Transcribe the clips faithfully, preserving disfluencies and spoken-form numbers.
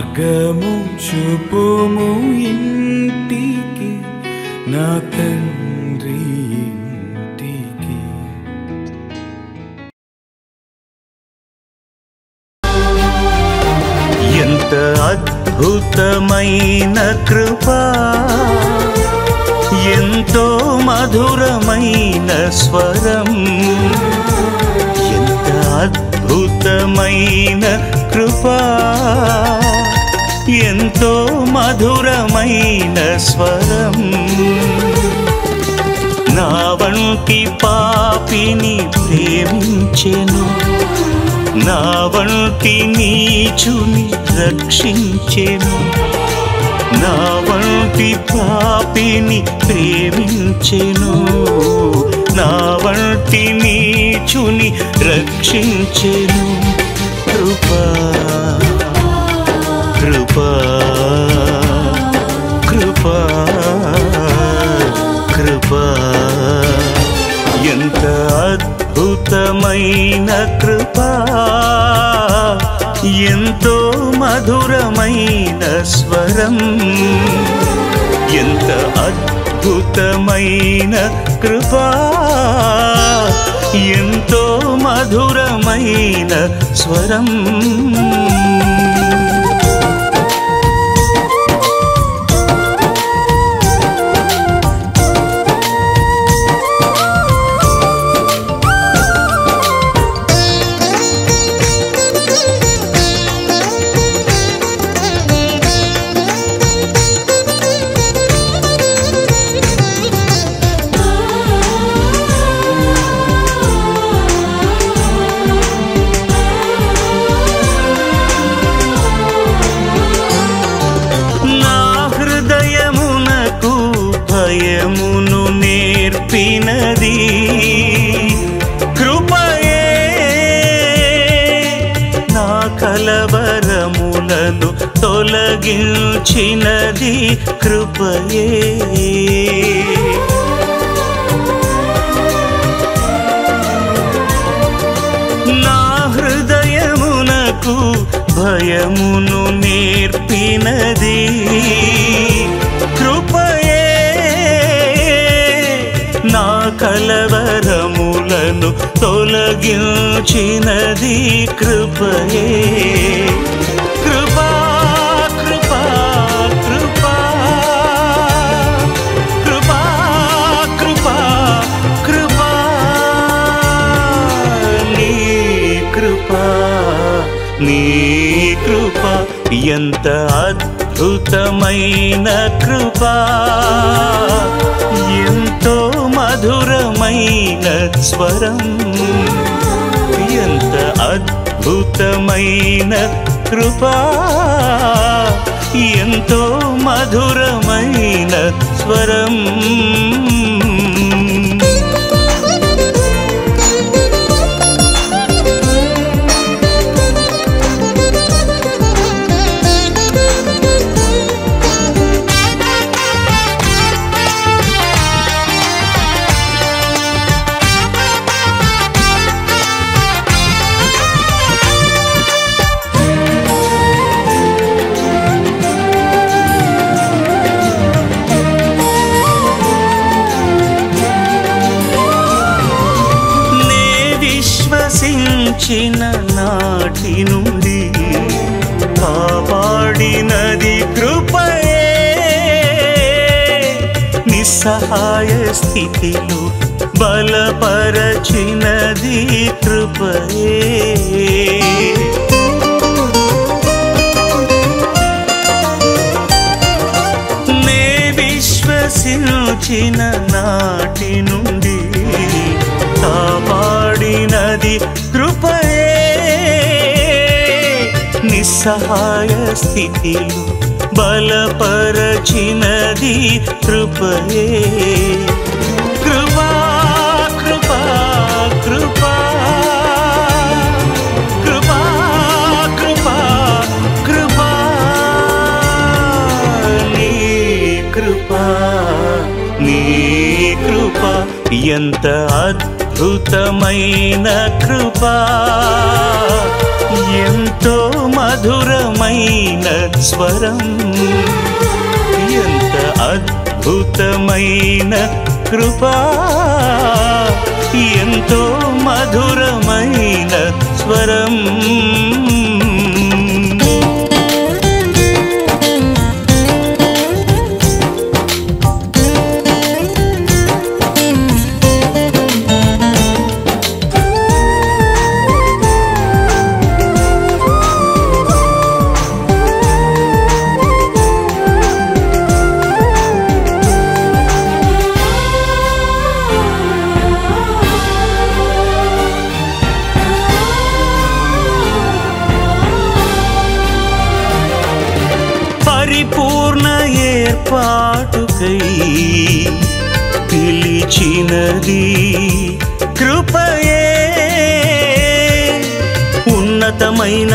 మార్గము చూపుము ఇంటికి నా తండ్రి ఇంటికి. ఎంత అద్భుతమైన కృపా, ఎంతో మధురమైన స్వరం. ఎంత అద్భుతమైన కృపా, ఎంతో మధురమైన స్వరం. నా వంటి పాపిని ప్రేమించెను, నా వంటి నీచుని రక్షించెను. నా వంటి పాపిని ప్రేమించెను, నా వంటి నీచుని రక్షించెను. కృపా కృపా కృపా కృపా, ఎంత అద్భుతమైన కృపా, ఎంతో మధురమైన స్వరం. ఎంత అద్భుతమైన కృపా, ఎంతో మధురమైన స్వరం. భయమును నేర్పినది కృపయే, నా కలవరములను తొలగించినది కృపయే. నా హృదయమునకు భయమును నేర్పినది కృపయే, నా కలవరములను తొలగించినది కృపయే. కృపా కృపా కృపా కృపా కృపా కృపా, నీ కృపా నీ కృపా, ఎంత అద్భుతమైన కృపా, ఎంతో మధురమైన స్వరం. ఎంత అద్భుతమైన కృపా, ఎంతో మధురమైన స్వరం. విశ్వసించిన నాటి నుండి కాపాడినది కృపయే, నిస్సహాయ స్థితిలో బలపరచినది కృపయే. నే విశ్వసించిన నాటి నుండి కాపాడినది కృపయే, నిస్సహాయ స్థితిలో బలపరచినది కృపయే. కృపా కృపా కృపా కృపా కృపా కృపా, నీ కృపా నీ కృపా, ఎంత అద్భుతమైన అద్భుతమైన కృపా, ఎంతో మధురమైన స్వరం, ఎంత అద్భుతమైన కృపా, ఎంతో మధురమైన స్వరం. పరిపూర్ణ ఏర్పాటుకై పిలిచినది కృపయే, ఉన్నతమైన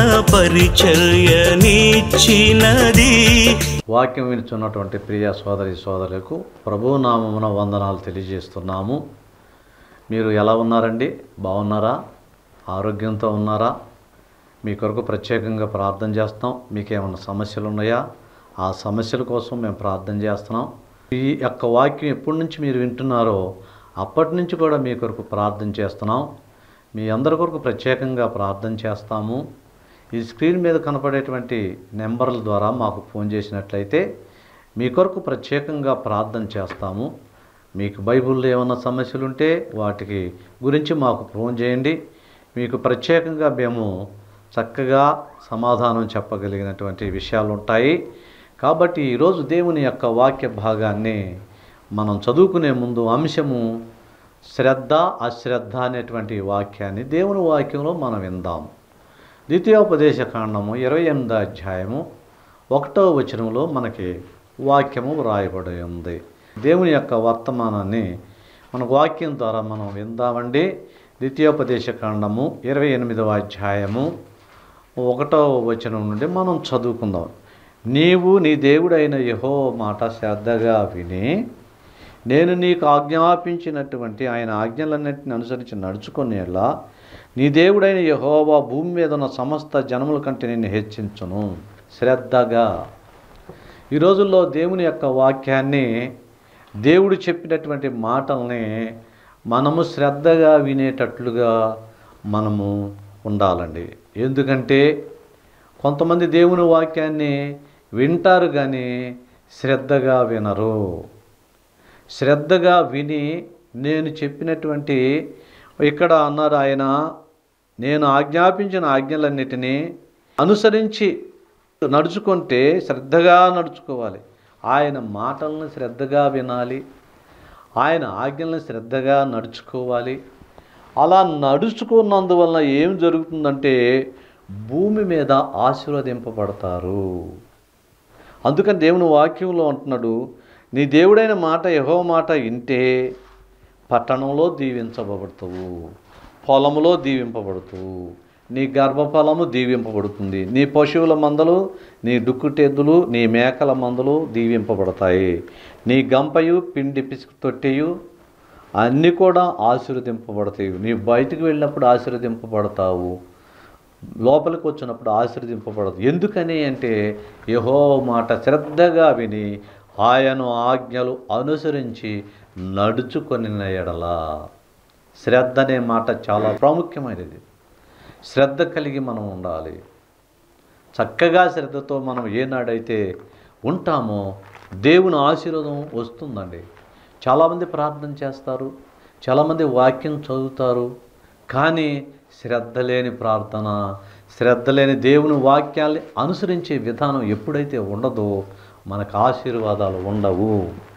పరిచర్యనిచ్చినది. వాక్యం వినుచున్నటువంటి ప్రియ సోదరి సోదరులకు ప్రభువు నామమున వందనాలు తెలియజేస్తున్నాము. మీరు ఎలా ఉన్నారండి? బాగున్నారా? ఆరోగ్యంతో ఉన్నారా? మీ కొరకు ప్రత్యేకంగా ప్రార్థన చేస్తాం. మీకు ఏమైనా సమస్యలు ఉన్నాయా? ఆ సమస్యల కోసం మేము ప్రార్థన చేస్తున్నాం. ఈ యొక్క వాక్యం ఎప్పటి నుంచి మీరు వింటున్నారో అప్పటి నుంచి కూడా మీ కొరకు ప్రార్థన చేస్తున్నాం. మీ అందరి కొరకు ప్రత్యేకంగా ప్రార్థన చేస్తాము. ఈ స్క్రీన్ మీద కనపడేటువంటి నెంబర్ల ద్వారా మాకు ఫోన్ చేసినట్లయితే మీ కొరకు ప్రత్యేకంగా ప్రార్థన చేస్తాము. మీకు బైబిల్లో ఏమైనా సమస్యలు ఉంటే వాటికి గురించి మాకు ఫోన్ చేయండి. మీకు ప్రత్యేకంగా మేము చక్కగా సమాధానం చెప్పగలిగినటువంటి విషయాలు ఉంటాయి. కాబట్టి ఈరోజు దేవుని యొక్క వాక్య భాగాన్ని మనం చదువుకునే ముందు అంశము శ్రద్ధ అశ్రద్ధ అనేటువంటి వాక్యాన్ని దేవుని వాక్యంలో మనం విందాం. ద్వితీయోపదేశ కాండము ఇరవై ఎనిమిదో అధ్యాయము ఒకటో వచనంలో మనకి వాక్యము వ్రాయబడి ఉంది. దేవుని యొక్క వర్తమానాన్ని మన వాక్యం ద్వారా మనం విందామండి. ద్వితీయోపదేశ కాండము ఇరవై ఎనిమిదవ అధ్యాయము ఒకటో వచనం నుండి మనం చదువుకుందాం. నీవు నీ దేవుడైన యెహోవా మాట శ్రద్ధగా విని నేను నీకు ఆజ్ఞాపించినటువంటి ఆయన ఆజ్ఞలన్నింటిని అనుసరించి నడుచుకునేలా నీ దేవుడైన యెహోవా భూమి మీద ఉన్న సమస్త జనముల కంటే నిన్ను హెచ్చించును. శ్రద్ధగా ఈ రోజుల్లో దేవుని యొక్క వాక్యాన్ని, దేవుడు చెప్పినటువంటి మాటల్ని మనము శ్రద్ధగా వినేటట్లుగా మనము ఉండాలండి. ఎందుకంటే కొంతమంది దేవుని వాక్యాన్ని వింటారు కానీ శ్రద్ధగా వినరు. శ్రద్ధగా విని నేను చెప్పినటువంటి ఇక్కడ అన్నారు ఆయన, నేను ఆజ్ఞాపించిన ఆజ్ఞలన్నిటినీ అనుసరించి నడుచుకుంటే శ్రద్ధగా నడుచుకోవాలి. ఆయన మాటలను శ్రద్ధగా వినాలి, ఆయన ఆజ్ఞలను శ్రద్ధగా నడుచుకోవాలి. అలా నడుచుకున్నందువలన ఏం జరుగుతుందంటే భూమి మీద ఆశీర్వదింపబడతారు. అందుకని దేవుని వాక్యంలో అంటున్నాడు, నీ దేవుడైన మాట యెహోవా మాట వింటే పట్టణంలో దీవించబడతావు, పొలంలో దీవింపబడుతావు, నీ గర్భఫలము దీవింపబడుతుంది, నీ పశువుల మందలు, నీ డుక్కుటెద్దులు, నీ మేకల మందలు దీవింపబడతాయి, నీ గంపయు పిండి పిసుకు తొట్టెయు అన్నీ కూడా ఆశీర్వదింపబడతాయి. నీ బయటికి వెళ్ళినప్పుడు ఆశీర్వదింపబడతావు, లోపలికి వచ్చినప్పుడు ఆశీర్వదింపబడదు. ఎందుకని అంటే యెహోవా మాట శ్రద్ధగా విని ఆయన ఆజ్ఞలు అనుసరించి నడుచుకొని ఎడల. శ్రద్ధ అనే మాట చాలా ప్రాముఖ్యమైనది. శ్రద్ధ కలిగి మనం ఉండాలి. చక్కగా శ్రద్ధతో మనం ఏనాడైతే ఉంటామో దేవుని ఆశీర్వాదం వస్తుందండి. చాలామంది ప్రార్థన చేస్తారు, చాలామంది వాక్యం చదువుతారు, కానీ శ్రద్ధ లేని ప్రార్థన, శ్రద్ధ లేని దేవుని వాక్యాల్ని అనుసరించే విధానం ఎప్పుడైతే ఉండదో మనకు ఆశీర్వాదాలు ఉండవు.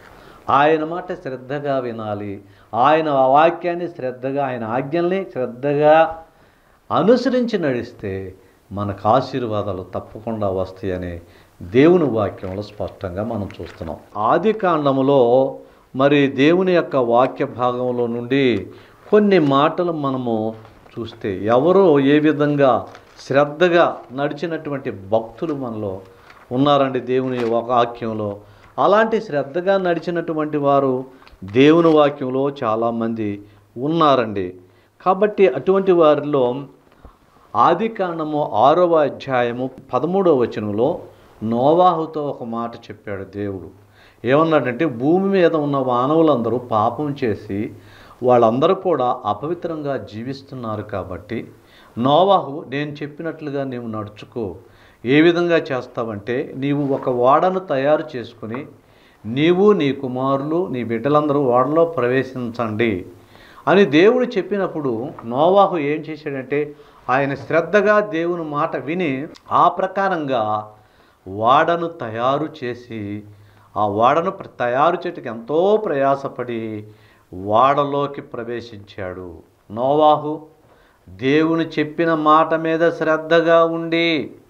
ఆయన మాట శ్రద్ధగా వినాలి, ఆయన వాక్యాన్ని శ్రద్ధగా, ఆయన ఆజ్ఞల్ని శ్రద్ధగా అనుసరించి నడిస్తే మనకు ఆశీర్వాదాలు తప్పకుండా వస్తాయని దేవుని వాక్యంలో స్పష్టంగా మనం చూస్తున్నాం. ఆది కాండములో మరి దేవుని యొక్క వాక్య భాగంలో నుండి కొన్ని మాటలు మనము చూస్తే ఎవరో ఏ విధంగా శ్రద్ధగా నడిచినటువంటి భక్తులు మనలో ఉన్నారండి దేవుని వాక్యంలో. అలాంటి శ్రద్ధగా నడిచినటువంటి వారు దేవుని వాక్యంలో చాలామంది ఉన్నారండి. కాబట్టి అటువంటి వారిలో ఆదికాండము ఆరవ అధ్యాయము పదమూడవ వచనంలో నోవాహుతో ఒక మాట చెప్పాడు దేవుడు. ఏమన్నాడంటే, భూమి మీద ఉన్న మానవులందరూ పాపం చేసి వాళ్ళందరూ కూడా అపవిత్రంగా జీవిస్తున్నారు కాబట్టి నోవాహు, నేను చెప్పినట్లుగా నీవు నడుచుకో. ఏ విధంగా చేస్తావంటే, నీవు ఒక ఓడను తయారు చేసుకుని నీవు నీ కుమారులు నీ బిడ్డలందరూ ఓడలో ప్రవేశించండి అని దేవుడు చెప్పినప్పుడు నోవాహు ఏం చేశాడంటే, ఆయన శ్రద్ధగా దేవుని మాట విని ఆ ప్రకారంగా ఓడను తయారు చేసి ఆ ఓడను తయారు చేయడానికి ఎంతో ప్రయాసపడి ఓడలోకి ప్రవేశించాడు. నోవాహు దేవుని చెప్పిన మాట మీద శ్రద్ధగా ఉండి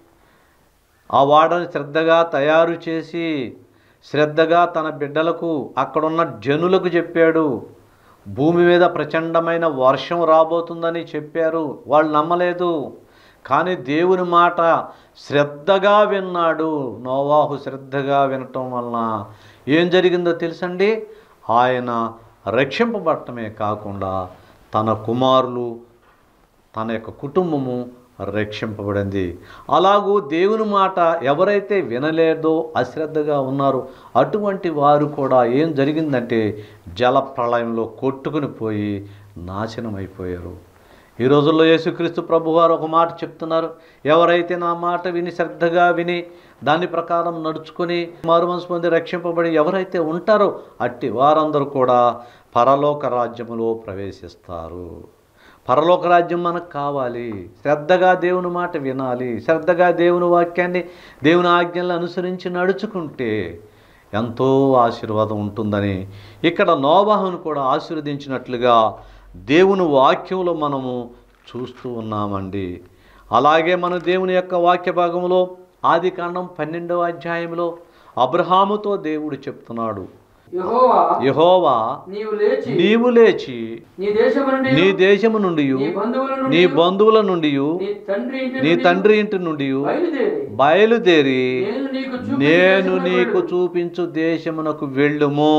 ఆ ఓడను శ్రద్ధగా తయారు చేసి శ్రద్ధగా తన బిడ్డలకు అక్కడున్న జనులకు చెప్పాడు. భూమి మీద ప్రచండమైన వర్షం రాబోతుందని చెప్పారు, వాళ్ళు నమ్మలేదు. కానీ దేవుని మాట శ్రద్ధగా విన్నాడు. నోవాహు శ్రద్ధగా వినటం వలన ఏం జరిగిందో తెలుసండి, ఆయన రక్షింపబడటమే కాకుండా తన కుమారులు తన యొక్క కుటుంబము రక్షింపబడింది. అలాగూ దేవుని మాట ఎవరైతే వినలేదో అశ్రద్ధగా ఉన్నారో అటువంటి వారు కూడా ఏం జరిగిందంటే జల ప్రళయంలో కొట్టుకుని పోయి నాశనం అయిపోయారు. ఈ రోజుల్లో యేసుక్రీస్తు ప్రభువారు ఒక మాట చెప్తున్నారు, ఎవరైతే నా మాట విని శ్రద్ధగా విని దాని ప్రకారం నడుచుకొని మారుమనసు పొంది రక్షింపబడి ఎవరైతే ఉంటారో అట్టి వారందరూ కూడా పరలోక రాజ్యములో ప్రవేశిస్తారు. పరలోక రాజ్యం మనకు కావాలి. శ్రద్ధగా దేవుని మాట వినాలి. శ్రద్ధగా దేవుని వాక్యాన్ని దేవుని ఆజ్ఞలను అనుసరించి నడుచుకుంటే ఎంతో ఆశీర్వాదం ఉంటుందని ఇక్కడ నోవాహును కూడా ఆశీర్వదించినట్లుగా దేవుని వాక్యంలో మనము చూస్తూ ఉన్నామండి. అలాగే మన దేవుని యొక్క వాక్య భాగంలో ఆదికాండం పన్నెండవ అధ్యాయంలో అబ్రహాముతో దేవుడు చెప్తున్నాడు, యెహోవా నీవు లేచి నీ దేశము నుండి నీ బంధువుల నుండి నీ తండ్రి ఇంటి నుండి బయలుదేరి నేను నీకు చూపించు దేశమునకు వెళ్ళుము,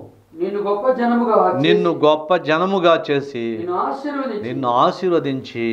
నిన్ను గొప్ప జనముగా చేసి నిన్ను ఆశీర్వదించి.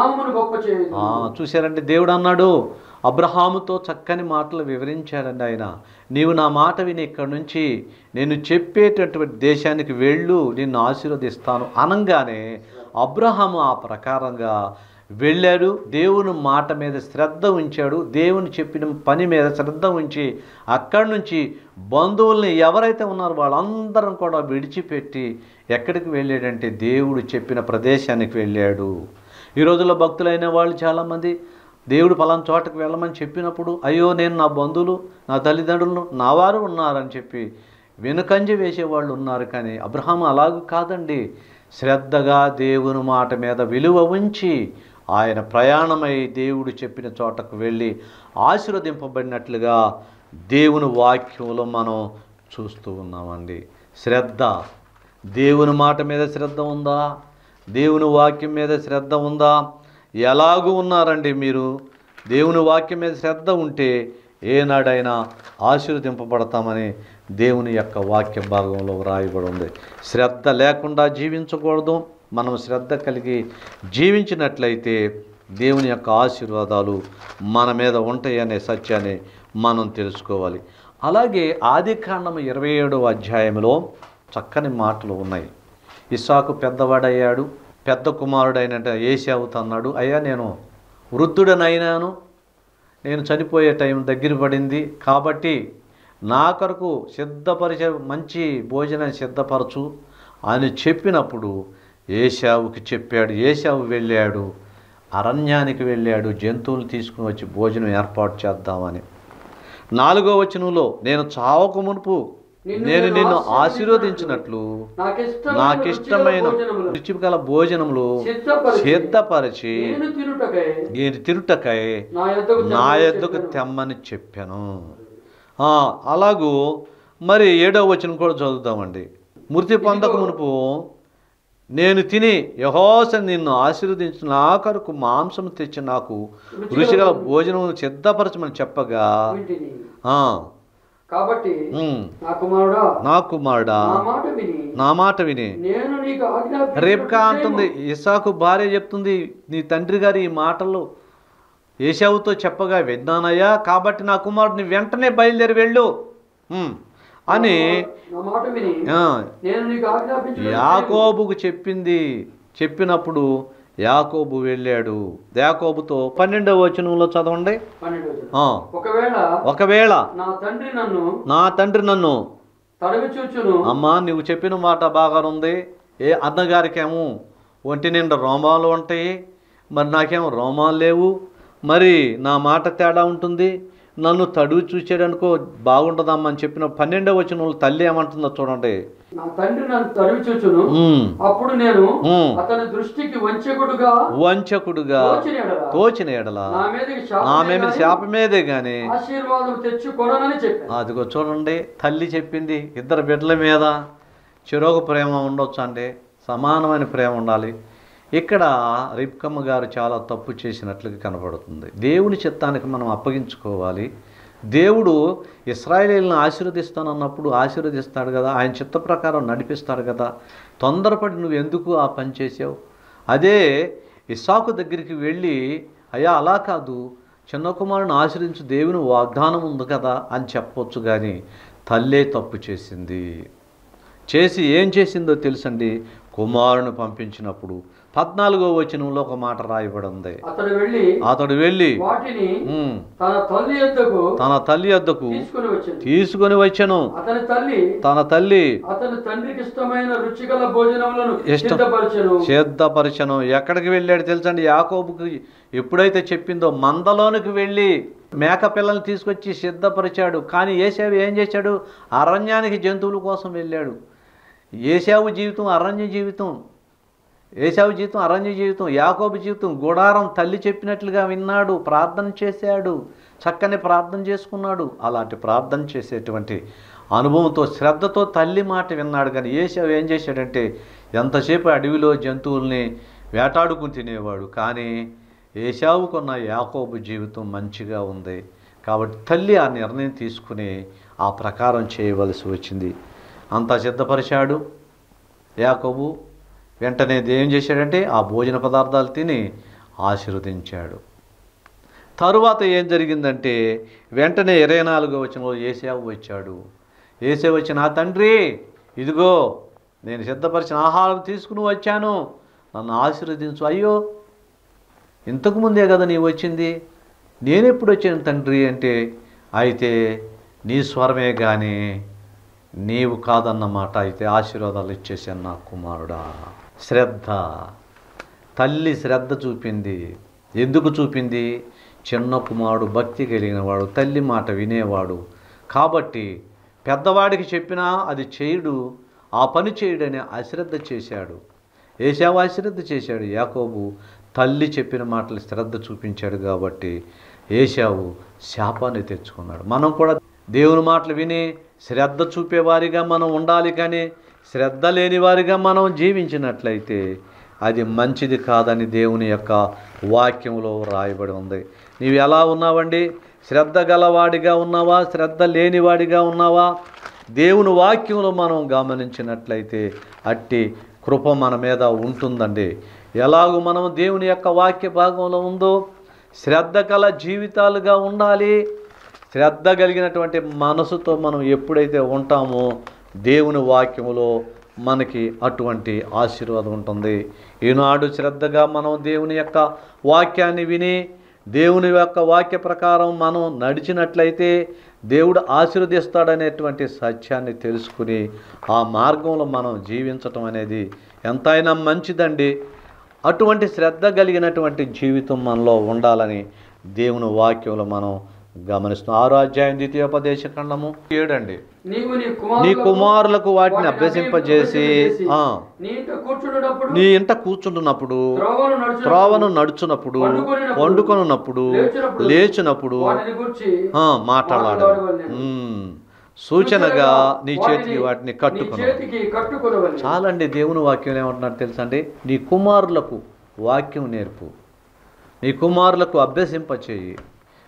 చూశారండి, దేవుడు అన్నాడు అబ్రహాముతో చక్కని మాటలు వివరించాడండి ఆయన. నీవు నా మాట విని ఇక్కడ నుంచి నేను చెప్పేటటువంటి దేశానికి వెళ్ళు, నిన్ను ఆశీర్వదిస్తాను అనగానే అబ్రహాము ఆ ప్రకారంగా వెళ్ళాడు. దేవుని మాట మీద శ్రద్ధ ఉంచాడు. దేవుని చెప్పిన పని మీద శ్రద్ధ ఉంచి అక్కడి నుంచి బంధువుల్ని ఎవరైతే ఉన్నారో వాళ్ళందరం కూడా విడిచిపెట్టి ఎక్కడికి వెళ్ళాడంటే దేవుడు చెప్పిన ప్రదేశానికి వెళ్ళాడు. ఈ రోజుల్లో భక్తులైన వాళ్ళు చాలామంది దేవుడు పలానా చోటకు వెళ్ళమని చెప్పినప్పుడు అయ్యో నేను నా బంధువులు నా తల్లిదండ్రులు నా వారు ఉన్నారని చెప్పి వెనుకంజ వేసేవాళ్ళు ఉన్నారు. కానీ అబ్రహాము అలాగూ కాదండి. శ్రద్ధగా దేవుని మాట మీద విలువ ఉంచి ఆయన ప్రయాణమై దేవుడు చెప్పిన చోటకు వెళ్ళి ఆశీర్వదింపబడినట్లుగా దేవుని వాక్యంలో మనం చూస్తూ ఉన్నామండి. శ్రద్ధ, దేవుని మాట మీద శ్రద్ధ ఉందా? దేవుని వాక్యం మీద శ్రద్ధ ఉందా? ఎలాగూ ఉన్నారండి మీరు? దేవుని వాక్యం మీద శ్రద్ధ ఉంటే ఏనాడైనా ఆశీర్వదింపబడతామని దేవుని యొక్క వాక్య భాగంలో వ్రాయబడి ఉంది. శ్రద్ధ లేకుండా జీవించకూడదు. మనం శ్రద్ధ కలిగి జీవించినట్లయితే దేవుని యొక్క ఆశీర్వాదాలు మన మీద ఉంటాయనే సత్యాన్ని మనం తెలుసుకోవాలి. అలాగే ఆదికాండం ఇరవై ఏడవ అధ్యాయంలో చక్కని మాటలు ఉన్నాయి. ఇస్సాకు పెద్దవాడయ్యాడు. పెద్ద కుమారుడైన ఏశావుతో అన్నాడు, అయ్యా నేను వృద్ధుడనైనాను, నేను చనిపోయే టైం దగ్గర పడింది కాబట్టి నా కొరకు సిద్ధపరిచే మంచి భోజనాన్ని సిద్ధపరచు అని చెప్పినప్పుడు ఏశావుకి చెప్పాడు. ఏశావు వెళ్ళాడు, అరణ్యానికి వెళ్ళాడు, జంతువులు తీసుకుని వచ్చి భోజనం ఏర్పాటు చేద్దామని. నాలుగో వచనంలో నేను చావక మునుపు నేను నిన్ను ఆశీర్వదించినట్లు నాకిష్టమైన రుచి గల భోజనములు సిద్ధపరిచి నేను తిరుటకై నా యొద్దకు తెమ్మని చెప్పాను. అలాగూ మరి ఏడవ వచనం కూడా చదువుతామండి. మృతి పొందక మునుపు నేను తిని యెహోవా నిన్ను ఆశీర్వదించిన నా కొరకు మాంసం తెచ్చి నాకు రుచిగల భోజనం సిద్ధపరచమని చెప్పగా కాబట్టి ఉమ్, నా కుమారుడా నా కుమారుడా నా మాట విని నా మాట విని నేను నీకు ఆజ్ఞాపించినట్లు రేపుకా అంటుంది, ఇస్సాకు భార్య చెప్తుంది, నీ తండ్రి గారి ఈ మాటలు ఏశావుతో చెప్పగా విన్నానయ్యా, కాబట్టి నా కుమారుడిని వెంటనే బయలుదేరి వెళ్ళు ఉమ్, అని నా మాట విని ఆ, నేను నీకు ఆజ్ఞాపించిన యాకోబుకు చెప్పింది. చెప్పినప్పుడు యాకోబు వెళ్ళాడు. యాకోబుతో పన్నెండవ వచనంలో చదవండి. పన్నెండు వచనం. ఆ, ఒకవేళ ఒకవేళ నా తండ్రి నన్ను నా తండ్రి నన్ను తడవి చూచును అమ్మా నువ్వు చెప్పిన మాట బాగానే ఉంది, ఏ అన్నగారికేమో ఒంటి నిండా రోమాలు ఉంటాయి, మరి నాకేమో రోమాలు లేవు, మరి నా మాట తేడా ఉంటుంది, నన్ను తడువు చూసాడనుకో బాగుంటుందమ్మా అని చెప్పిన పన్నెండవ వచనంలో తల్లి ఏమంటుందో చూడండి. నా తండ్రి నన్ను తడవి చూచును ఉమ్, అప్పుడు నేను ఉమ్, అతని దృష్టికి వంచకుడుగా వంచకుడుగా తోచిన ఎడల తోచిన ఎడల నా మీదకి నా శాపమే మీద గాని శాప మీదే కానీ ఆశీర్వాదం తెచ్చుకోనని చెప్పాను. అదిగో చూడండి, తల్లి చెప్పింది. ఇద్దరు బిడ్డల మీద చిరోగ ప్రేమ ఉండొచ్చు అండి, సమానమైన ప్రేమ ఉండాలి. ఇక్కడ రిబ్కమ్మ గారు చాలా తప్పు చేసినట్లుగా కనబడుతుంది. దేవుని చిత్తానికి మనం అప్పగించుకోవాలి. దేవుడు ఇశ్రాయేలీయులను ఆశీర్వదిస్తానన్నప్పుడు ఆశీర్వదిస్తాడు కదా, ఆయన చిత్త ప్రకారం నడిపిస్తాడు కదా. తొందరపడి నువ్వు ఎందుకు ఆ పని చేసావు? అదే ఇస్సాకు దగ్గరికి వెళ్ళి, అయ్యా అలా కాదు, చిన్న కుమారుని ఆశ్రయించు, దేవుని వాగ్దానం ఉంది కదా అని చెప్పవచ్చు. కానీ తల్లే తప్పు చేసింది. చేసి ఏం చేసిందో తెలుసండి, కుమారుని పంపించినప్పుడు పద్నాలుగో వచనంలో ఒక మాట రాయబడి ఉంది. అతడు వెళ్ళి అతడు వెళ్ళి వాటిని ఉమ్, తన తల్లి యొద్దకు తన తల్లి వద్దకు తీసుకుని వచ్చింది. తీసుకొని వచ్చెను. అతని తల్లి తన తల్లి అతని తండ్రికి ఇష్టమైన రుచిగల భోజనములను ఇష్టం- సిద్ధపరచెను. సిద్ధపరచను. ఎక్కడికి వెళ్ళాడు తెలుసండి? యాకోబుకి ఎప్పుడైతే చెప్పిందో మందలోనికి వెళ్ళి మేక పిల్లల్ని తీసుకొచ్చి సిద్ధపరిచాడు. కానీ ఏశావు ఏం చేశాడు? అరణ్యానికి జంతువుల కోసం వెళ్ళాడు. ఏశావు జీవితం అరణ్య జీవితం, ఏశావు జీవితం అరణ్య జీవితం, యాకోబు జీవితం గుడారం. తల్లి చెప్పినట్లుగా విన్నాడు, ప్రార్థన చేశాడు, చక్కని ప్రార్థన చేసుకున్నాడు. అలాంటి ప్రార్థన చేసేటువంటి అనుభవంతో శ్రద్ధతో తల్లి మాట విన్నాడు. కానీ ఏశావు ఏం చేశాడంటే ఎంతసేపు అడవిలో జంతువుల్ని వేటాడుకుని తినేవాడు. కానీ ఏశావుకున్న యాకోబు జీవితం మంచిగా ఉంది కాబట్టి తల్లి ఆ నిర్ణయం తీసుకుని ఆ ప్రకారం చేయవలసి వచ్చింది. అంతా సిద్ధపరిచాడు యాకోబు. వెంటనే ఏం చేశాడంటే ఆ భోజన పదార్థాలు తిని ఆశీర్వదించాడు. తరువాత ఏం జరిగిందంటే వెంటనే ఇరవై నాలుగో వచనంలో ఏశావు వచ్చాడు. ఏశావు వచ్చి, నా తండ్రి ఇదిగో నేను సిద్ధపరిచిన ఆహారం తీసుకుని వచ్చాను, నన్ను ఆశీర్వదించు. అయ్యో ఇంతకుముందే కదా నీవు వచ్చింది, నేనెప్పుడు వచ్చాను తండ్రి అంటే, అయితే నీ స్వరమే కానీ నీవు కాదన్నమాట, అయితే ఆశీర్వాదాలు ఇచ్చేసాను నా కుమారుడా. శ్రద్ధ, తల్లి శ్రద్ధ చూపింది. ఎందుకు చూపింది? చిన్న కుమారుడు భక్తి కలిగినవాడు, తల్లి మాట వినేవాడు కాబట్టి పెద్దవాడికి చెప్పినా అది చేయడు, ఆ పని చేయడని అశ్రద్ధ చేశాడు. ఏశావు అశ్రద్ధ చేశాడు, యాకోబు తల్లి చెప్పిన మాటలు శ్రద్ధ చూపించాడు కాబట్టి ఏశావు శాపాన్ని తెచ్చుకున్నాడు. మనం కూడా దేవుని మాటలు విని శ్రద్ధ చూపేవారిగా మనం ఉండాలి. కానీ శ్రద్ధ లేని వారిగా మనం జీవించినట్లయితే అది మంచిది కాదని దేవుని యొక్క వాక్యంలో రాయబడి ఉంది. నీవు ఎలా ఉన్నావండి? శ్రద్ధ గలవాడిగా ఉన్నావా? శ్రద్ధ లేనివాడిగా ఉన్నావా? దేవుని వాక్యంలో మనం గమనించినట్లయితే అట్టి కృప మన మీద ఉంటుందండి. ఎలాగూ మనం దేవుని యొక్క వాక్య భాగంలో ఉందో శ్రద్ధ గల జీవితాలుగా ఉండాలి. శ్రద్ధ కలిగినటువంటి మనసుతో మనం ఎప్పుడైతే ఉంటామో దేవుని వాక్యములో మనకి అటువంటి ఆశీర్వాదం ఉంటుంది. ఈనాడు శ్రద్ధగా మనం దేవుని యొక్క వాక్యాన్ని విని దేవుని యొక్క వాక్య ప్రకారం మనం నడిచినట్లయితే దేవుడు ఆశీర్వదిస్తాడనేటువంటి సత్యాన్ని తెలుసుకుని ఆ మార్గంలో మనం జీవించటం అనేది ఎంతైనా మంచిదండి. అటువంటి శ్రద్ధ కలిగినటువంటి జీవితం మనలో ఉండాలని దేవుని వాక్యంలో మనం గమనిస్తున్నాం. ఆరో అధ్యాయం ద్వితీయోపదేశ ఖండము ఏడండి. నీవు నీ నీ కుమారులకు వాటిని అభ్యసింపజేసి ఆ నీ ఇంట కూర్చున్నప్పుడు నీ ఇంట కూర్చుంటున్నప్పుడు త్రోవను నడుచునప్పుడు, త్రోవను నడుచున్నప్పుడు పండుకొనినప్పుడు, పండుకొనున్నప్పుడు లేచినప్పుడు, లేచినప్పుడు వాటిని గూర్చి ఆ మాట్లాడాలి. మాట్లాడవలెను. ఉమ్, సూచనగా నీ చేతికి వాటిని నీ కట్టుకున్నావు. చేతికి కట్టుకొనవలెను. చాలండి. దేవుని వాక్యం ఏమంటున్నారు తెలుసా అండి? నీ కుమారులకు వాక్యం నేర్పు, నీ కుమారులకు అభ్యసింపచేయి.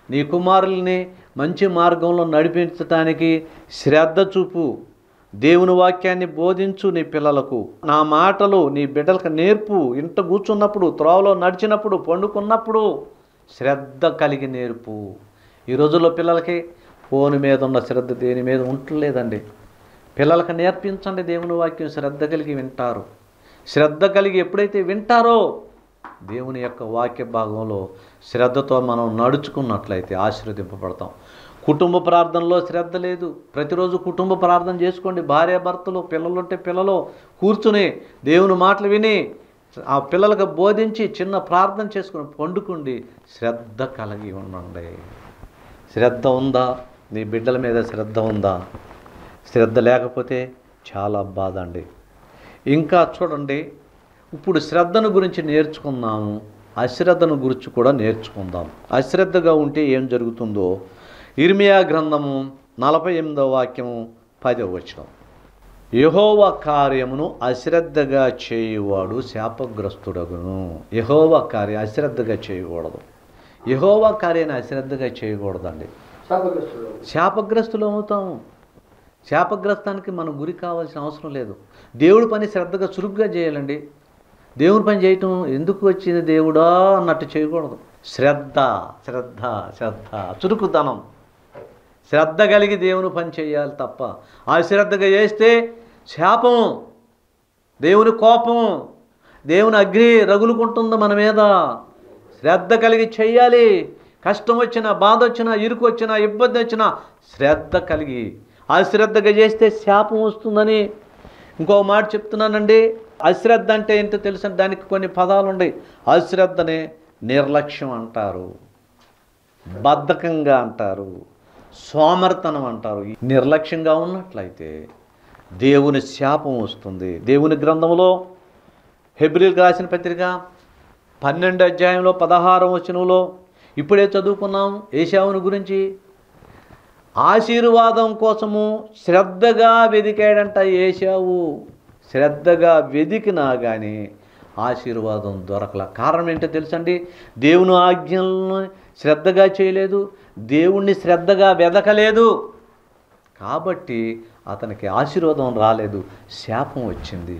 నీ కుమారుల్ని మంచి మార్గంలో నడిపించటానికి శ్రద్ధ చూపు. దేవుని వాక్యాన్ని బోధించు నీ పిల్లలకు. నా మాటలు నీ బిడ్డలకు నేర్పు. ఇంట కూర్చున్నప్పుడు, త్రోవలో నడిచినప్పుడు, పండుకున్నప్పుడు శ్రద్ధ కలిగి నేర్పు. ఈ రోజుల్లో పిల్లలకి ఫోన్ మీద ఉన్న శ్రద్ధ దేని మీద ఉంటలేదండి. పిల్లలకు నేర్పించండి దేవుని వాక్యం, శ్రద్ధ కలిగి వింటారు. శ్రద్ధ కలిగి ఎప్పుడైతే వింటారో దేవుని యొక్క వాక్య భాగంలో శ్రద్ధతో మనం నడుచుకున్నట్లయితే ఆశీర్వదింపబడతాం. కుటుంబ ప్రార్థనలో శ్రద్ధ లేదు. ప్రతిరోజు కుటుంబ ప్రార్థన చేసుకోండి. భార్యాభర్తలు, పిల్లలు ఉంటే పిల్లలు కూర్చుని దేవుని మాటలు విని ఆ పిల్లలకు బోధించి చిన్న ప్రార్థన చేసుకుని పండుకోండి. శ్రద్ధ కలిగి ఉండండి. శ్రద్ధ ఉందా? నీ బిడ్డల మీద శ్రద్ధ ఉందా? శ్రద్ధ లేకపోతే చాలా బాధ అండి. ఇంకా చూడండి, ఇప్పుడు శ్రద్ధను గురించి నేర్చుకుందాము, అశ్రద్ధను గురించి కూడా నేర్చుకుందాం. అశ్రద్ధగా ఉంటే ఏం జరుగుతుందో ఇర్మియా గ్రంథము నలభై ఎనిమిదవ వాక్యము పదవ వచనం. యెహోవా కార్యమును అశ్రద్ధగా చేయువాడు శాపగ్రస్తుడగును. యెహోవా కార్యం అశ్రద్ధగా చేయకూడదు. యెహోవా కార్యాన్ని అశ్రద్ధగా చేయకూడదండి. శాపగ్రస్తుడు శాపగ్రస్తులు అవుతాము. శాపగ్రస్తానికి మనం గురి కావాల్సిన అవసరం లేదు. దేవుడి పని శ్రద్ధగా చురుగ్గా చేయాలండి. దేవుని పని చేయటం ఎందుకు వచ్చింది దేవుడా అన్నట్టు చేయకూడదు. శ్రద్ధ శ్రద్ధ శ్రద్ధ చురుకుతనం, శ్రద్ధ కలిగి దేవుని పని చేయాలి తప్ప అశ్రద్ధగా చేస్తే శాపం, దేవుని కోపం, దేవుని అగ్ని రగులుకుంటుంది మన మీద. శ్రద్ధ కలిగి చెయ్యాలి. కష్టం వచ్చినా, బాధ వచ్చినా, ఇరుకు వచ్చినా, ఇబ్బంది వచ్చినా శ్రద్ధ కలిగి. అశ్రద్ధగా చేస్తే శాపం వస్తుందని ఇంకో మాట చెప్తున్నానండి. అశ్రద్ధ అంటే ఏంటో తెలుసు. దానికి కొన్ని పదాలు ఉన్నాయి. అశ్రద్ధనే నిర్లక్ష్యం అంటారు, బద్ధకంగా అంటారు, సోమర్తనం అంటారు. నిర్లక్ష్యంగా ఉన్నట్లయితే దేవుని శాపం వస్తుంది. దేవుని గ్రంథంలో హెబ్రీయులకు రాసిన పత్రిక పన్నెండు అధ్యాయంలో పదహారవ వచనంలో ఇప్పుడే చదువుకున్నాం ఏశావుని గురించి. ఆశీర్వాదం కోసము శ్రద్ధగా వెదికాడంట ఏశావు. శ్రద్ధగా వెదికినా కానీ ఆశీర్వాదం దొరకల. కారణం ఏంటో తెలుసండి, దేవుని ఆజ్ఞలను శ్రద్ధగా చేయలేదు, దేవుణ్ణి శ్రద్ధగా వెదకలేదు. కాబట్టి అతనికి ఆశీర్వాదం రాలేదు, శాపం వచ్చింది.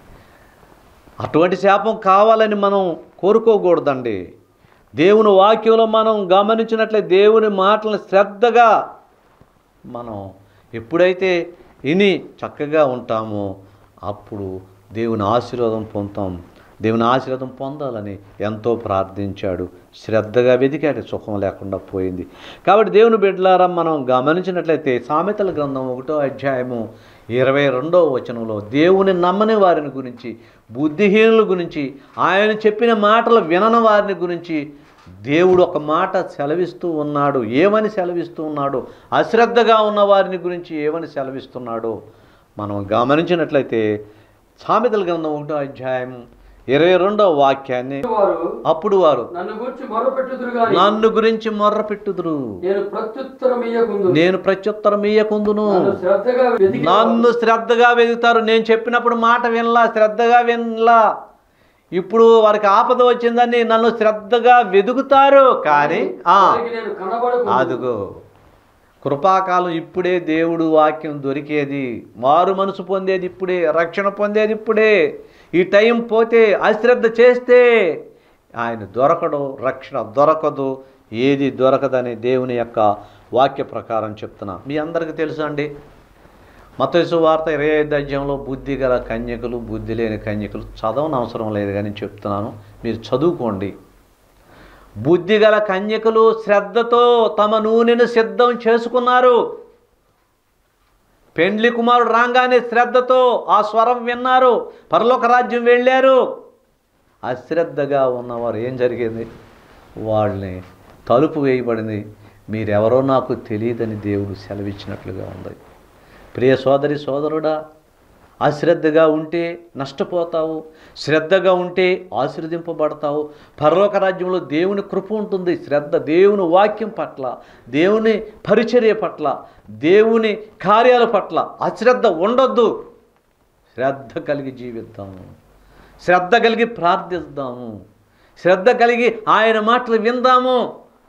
అటువంటి శాపం కావాలని మనం కోరుకోకూడదండి. దేవుని వాక్యంలో మనం గమనించినట్లే దేవుని మాటలను శ్రద్ధగా మనం ఎప్పుడైతే విని చక్కగా ఉంటామో అప్పుడు దేవుని ఆశీర్వాదం పొందుతాం. దేవుని ఆశీర్వాదం పొందాలని ఎంతో ప్రార్థించాడు, శ్రద్ధగా వెదికాడు, సుఖం లేకుండా పోయింది. కాబట్టి దేవుని బిడ్డలారా మనం గమనించినట్లయితే సామెతల గ్రంథం ఒకటో అధ్యాయము ఇరవై రెండవ వచనంలో దేవుని నమ్మని వారిని గురించి, బుద్ధిహీనుల గురించి, ఆయన చెప్పిన మాటలు వినని వారిని గురించి దేవుడు ఒక మాట సెలవిస్తూ ఉన్నాడు. ఏమని సెలవిస్తూ ఉన్నాడు? అశ్రద్ధగా ఉన్న వారిని గురించి ఏమని సెలవిస్తున్నాడో మనం గమనించినట్లయితే సామెతల గ్రంథం ఒకటో అధ్యాయం ఇరవై రెండవ వాక్యాన్ని, అప్పుడు వారు నన్ను గురించి మొర్రపెట్టుదురు గాని నన్ను గురించి మొర్ర పెట్టుదురు, నేను ప్రత్యుత్తరం ఇయ్యకుందును. నేను ప్రత్యుత్తరం ఇయ్యకుందును. నన్ను శ్రద్ధగా వెదికి నన్ను శ్రద్ధగా వెతుకుతారు. నేను చెప్పినప్పుడు మాట వినలా, శ్రద్ధగా వినలా. ఇప్పుడు వారికి ఆపద వచ్చిందని నన్ను శ్రద్ధగా వెతుకుతారు. కానీ ఆ వారికి నేను కనబడకు. అదుగో కృపాకాలం ఇప్పుడే. దేవుడు వాక్యం దొరికేది, మారు మనసు పొందేది ఇప్పుడే, రక్షణ పొందేది ఇప్పుడే. ఈ టైం పోతే, అశ్రద్ధ చేస్తే ఆయన దొరకడు, రక్షణ దొరకదు, ఏది దొరకదని దేవుని యొక్క వాక్య ప్రకారం చెప్తున్నా. మీ అందరికీ తెలుసు అండి, మత్తయి సువార్త ఇరవై ఐదు అధ్యాయంలో బుద్ధి గల కన్యకలు, బుద్ధి లేని కన్యకలు. చదవని అవసరం లేదు కానీ చెప్తున్నాను, మీరు చదువుకోండి. బుద్ధి గల కన్యకలు శ్రద్ధతో తమ నూనెను సిద్ధం చేసుకున్నారు. పెండ్లి కుమారుడు రాగానే శ్రద్ధతో ఆ స్వరం విన్నారు, పరలోక రాజ్యం వెళ్ళారు. అశ్రద్ధగా ఉన్నవారు ఏం జరిగింది? వాళ్ళని తలుపు వేయబడింది. మీరెవరో నాకు తెలియదని దేవుడు సెలవిచ్చినట్లుగా ఉంది. ప్రియ సోదరి సోదరుడా, అశ్రద్ధగా ఉంటే నష్టపోతావు, శ్రద్ధగా ఉంటే ఆశీర్వదింపబడతావు. పరలోక రాజ్యంలో దేవుని కృప ఉంటుంది. శ్రద్ధ దేవుని వాక్యం పట్ల, దేవుని పరిచర్య పట్ల, దేవుని కార్యాల పట్ల అశ్రద్ధ ఉండొద్దు. శ్రద్ధ కలిగి జీవిద్దాము, శ్రద్ధ కలిగి ప్రార్థిద్దాము, శ్రద్ధ కలిగి ఆయన మాటలు విందాము.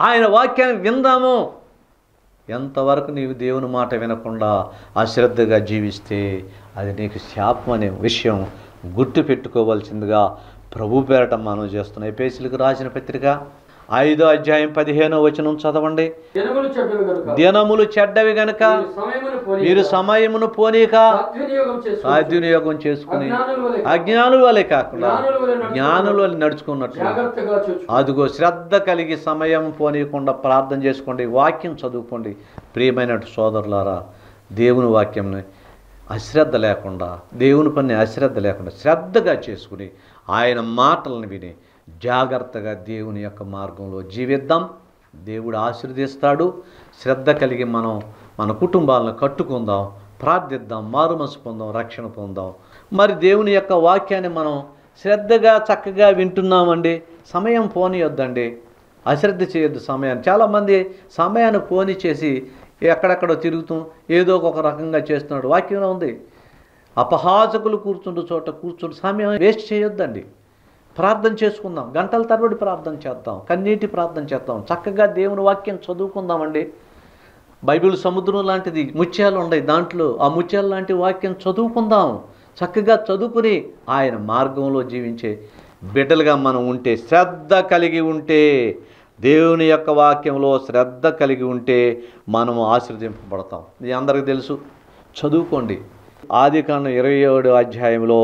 ఆయన వాక్యాన్ని విందాము. ఎంతవరకు నీవు దేవుని మాట వినకుండా అశ్రద్ధగా జీవిస్తే అది నీకు శాపం అనే విషయం గుర్తు పెట్టుకోవాల్సిందిగా ప్రభు పేరట మనం చేస్తున్నాం. ఎఫెసీయులకు రాసిన పత్రిక ఐదో అధ్యాయం పదిహేనో వచనం చదవండి. దినములు చెడ్డవి గనుక దినములు చెడ్డవి గనుక మీరు సమయమును పోనీయక మీరు సమయమును పోనీక సద్వినియోగం చేసుకో సద్వినియోగం చేసుకుని అజ్ఞానుల వలె అజ్ఞానుల వలె కాకుండా జ్ఞానుల వలె నడుచుకో- జ్ఞానుల వలె నడుచుకున్నట్లు జాగ్రత్తగా చూచు. అదిగో శ్రద్ధ కలిగి సమయం పోనీయకుండా ప్రార్థన చేసుకోండి, వాక్యం చదువుకోండి. ప్రియమైన సోదరులారా, దేవుని వాక్యంని అశ్రద్ధ లేకుండా, దేవుని పని అశ్రద్ధ లేకుండా శ్రద్ధగా చేసుకుని ఆయన మాటలను విని జాగ్రత్తగా దేవుని యొక్క మార్గంలో జీవిద్దాం. దేవుడు ఆశీర్వదిస్తాడు. శ్రద్ధ కలిగి మనం మన కుటుంబాలను కట్టుకుందాం, ప్రార్థిద్దాం, మారు మనసు పొందాం, రక్షణ పొందాం. మరి దేవుని యొక్క వాక్యాన్ని మనం శ్రద్ధగా చక్కగా వింటున్నామండి. సమయం పోనీయొద్దండి, అశ్రద్ధ చేయొద్దు సమయాన్ని. చాలామంది సమయాన్ని పోని చేసి ఎక్కడెక్కడో తిరుగుతూ ఏదో ఒక రకంగా చేస్తున్నాడు. వాక్యంలో ఉంది, అపహాసకులు కూర్చుంటూ చోట కూర్చుంటూ సమయం వేస్ట్ చేయొద్దండి. ప్రార్థన చేసుకుందాం, గంటల తరబడి ప్రార్థన చేద్దాం, కన్నీటి ప్రార్థన చేద్దాం, చక్కగా దేవుని వాక్యం చదువుకుందామండి. బైబిల్ సముద్రం లాంటిది, ముత్యాలు ఉన్నాయి దాంట్లో. ఆ ముత్యాలు లాంటి వాక్యం చదువుకుందాం. చక్కగా చదువుకుని ఆయన మార్గంలో జీవించే బిడ్డలుగా మనం ఉంటే, శ్రద్ధ కలిగి ఉంటే, దేవుని యొక్క వాక్యంలో శ్రద్ధ కలిగి ఉంటే మనము ఆశీర్వదింపబడతాం. ఇది అందరికీ తెలుసు, చదువుకోండి. ఆదికాండం ఇరవై ఏడు అధ్యాయంలో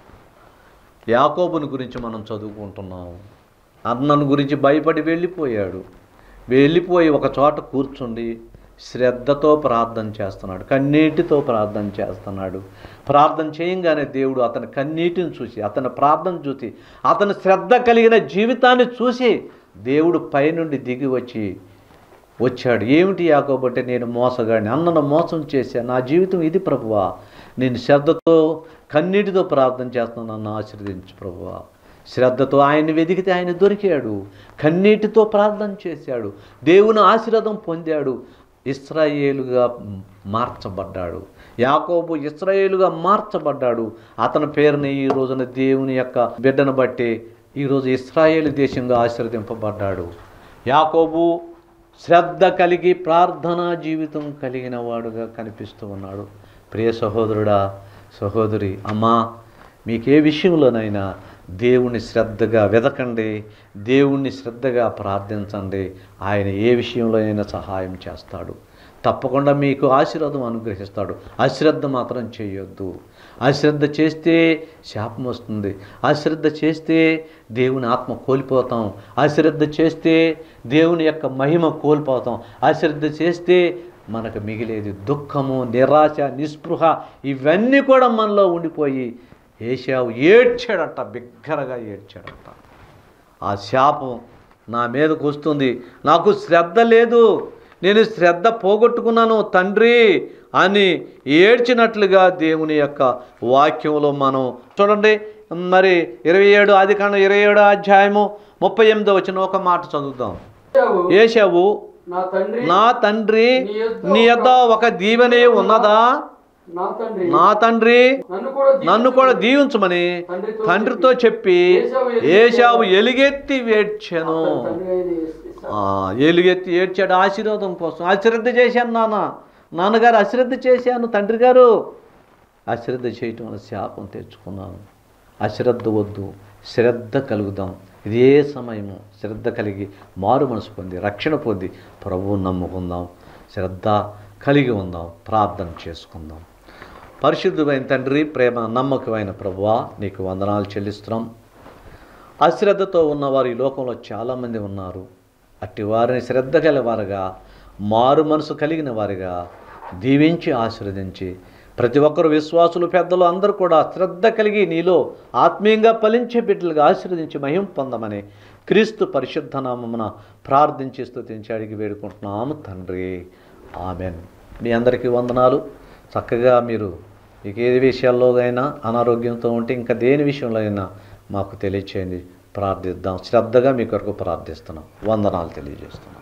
యాకోబుని గురించి మనం చదువుకుంటున్నాం. అన్నను గురించి భయపడి వెళ్ళిపోయాడు. వెళ్ళిపోయి ఒక చోట కూర్చుండి శ్రద్ధతో ప్రార్థన చేస్తున్నాడు, కన్నీటితో ప్రార్థన చేస్తున్నాడు. ప్రార్థన చేయంగానే దేవుడు అతని కన్నీటిని చూసి, అతని ప్రార్థన చూసి, అతని శ్రద్ధ కలిగిన జీవితాన్ని చూసి దేవుడు పైనుండి దిగి వచ్చి వచ్చాడు. ఏమిటి యాకోబు అంటే, నేను మోసగాడిని, అన్నను మోసం చేశాను, నా జీవితం ఇది ప్రభువా, నేను శ్రద్ధతో కన్నీటితో ప్రార్థన చేస్తున్నాను, నన్ను ఆశీర్వదించు ప్రభువా. శ్రద్ధతో ఆయన్ని వెతికితే ఆయన దొరికాడు, కన్నీటితో ప్రార్థన చేశాడు, దేవుని ఆశీర్వాదం పొందాడు, ఇశ్రాయేలుగా మార్చబడ్డాడు. యాకోబు ఇశ్రాయేలుగా మార్చబడ్డాడు. అతని పేరుని ఈ రోజున దేవుని యొక్క బిడ్డను బట్టి ఈరోజు ఇశ్రాయేలు దేశంగా ఆశీర్వదింపబడ్డాడు. యాకోబు శ్రద్ధ కలిగి ప్రార్థనా జీవితం కలిగిన వాడుగా కనిపిస్తూ ఉన్నాడు. ప్రియ సహోదరుడా, సహోదరి, అమ్మా, మీకే విషయంలోనైనా దేవుణ్ణి శ్రద్ధగా వెదకండి, దేవుణ్ణి శ్రద్ధగా ప్రార్థించండి. ఆయన ఏ విషయంలో అయినా సహాయం చేస్తాడు, తప్పకుండా మీకు ఆశీర్వాదం అనుగ్రహిస్తాడు. అశ్రద్ధ మాత్రం చేయొద్దు. అశ్రద్ధ చేస్తే శాపం వస్తుంది. అశ్రద్ధ చేస్తే దేవుని ఆత్మ కోల్పోతాం. అశ్రద్ధ చేస్తే దేవుని యొక్క మహిమ కోల్పోతాం. అశ్రద్ధ చేస్తే మనకు మిగిలేది దుఃఖము, నిరాశ, నిస్పృహ, ఇవన్నీ కూడా మనలో ఉండిపోయి ఏశావు ఏడ్చాడట, బిగ్గరగా ఏడ్చాడట. ఆ శాపం నా మీదకు వస్తుంది, నాకు శ్రద్ధ లేదు, నేను శ్రద్ధ పోగొట్టుకున్నాను తండ్రి అని ఏడ్చినట్లుగా దేవుని యొక్క వాక్యంలో మనం చూడండి. మరి ఇరవై ఏడు ఆదికాండం ఇరవై ఏడో అధ్యాయము ముప్పై ఎనిమిదో వచ్చిన ఒక మాట చదువుదాం. ఏశావు, నా తండ్రి నా తండ్రి నీ యొద్ద ఒక దీవెనే ఉన్నదా, నా తండ్రి నా తండ్రి నన్ను కూడా నన్ను కూడా దీవించమని తండ్రితో తండ్రితో చెప్పి ఏశావు ఎలుగెత్తి ఏడ్చాను. తండ్రి అయిన యేసు- ఆ, ఎలుగెత్తి ఏడ్చాడు ఆశీర్వాదం కోసం. అశ్రద్ధ చేశాను నాన్న, నాన్నగారు అశ్రద్ధ చేశాను, తండ్రి గారు అశ్రద్ధ చేయటం వల్ల శాపం తెచ్చుకున్నాను. అశ్రద్ధ వద్దు, శ్రద్ధ కలుగుదాం. ఇదే సమయము శ్రద్ధ కలిగి మారు మనసు పొంది రక్షణ పొంది ప్రభువుని నమ్ముకుందాం. శ్రద్ధ కలిగి ఉందాం, ప్రార్థన చేసుకుందాం. పరిశుద్ధమైన తండ్రి, ప్రేమ నమ్మకమైన ప్రభువా, నీకు వందనాలు చెల్లిస్తున్నాం. అశ్రద్ధతో ఉన్నవారు ఈ లోకంలో చాలామంది ఉన్నారు. అట్టి వారిని శ్రద్ధ గలవారుగా, మారు మనసు కలిగిన వారిగా దీవించి ఆశీర్వదించి, ప్రతి ఒక్కరు విశ్వాసులు, పెద్దలు అందరూ కూడా శ్రద్ధ కలిగి నీలో ఆత్మీయంగా ఫలించే బిడ్డలుగా ఆశీర్వదించి మహిమ పొందమని క్రీస్తు పరిశుద్ధ నామమున ప్రార్థించి స్తుతించి అడిగి వేడుకుంటున్నాము తండ్రి, ఆమెన్. మీ అందరికీ వందనాలు. చక్కగా మీరు మీకు ఏ విషయాల్లో అయినా అనారోగ్యంతో ఉంటే ఇంకా దేని విషయంలో అయినా మాకు తెలియచేయండి, ప్రార్థిద్దాం. శ్రద్ధగా మీ కొరకు ప్రార్థిస్తున్నాం. వందనాలు తెలియజేస్తున్నాం.